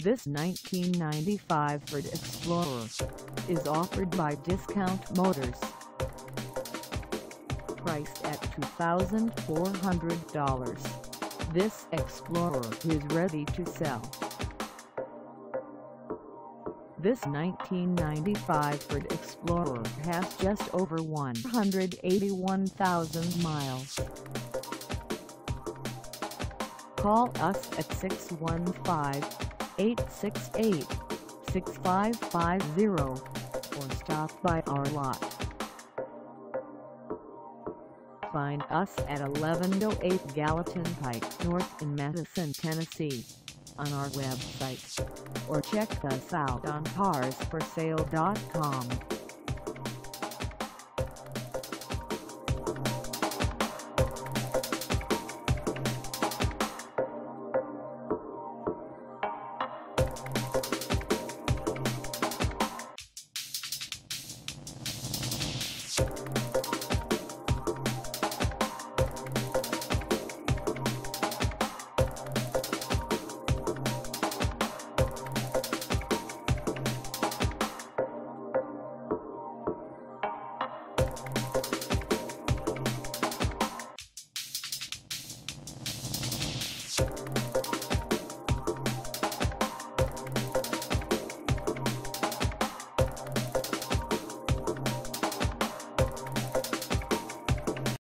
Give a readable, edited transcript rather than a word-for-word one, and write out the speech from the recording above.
This 1995 Ford Explorer is offered by Discount Motors. Priced at $2,400, this Explorer is ready to sell. This 1995 Ford Explorer has just over 181,000 miles. Call us at 615-868-6550 or stop by our lot. Find us at 1108 Gallatin Pike North in Madison, Tennessee, on our website, or check us out on carsforsale.com.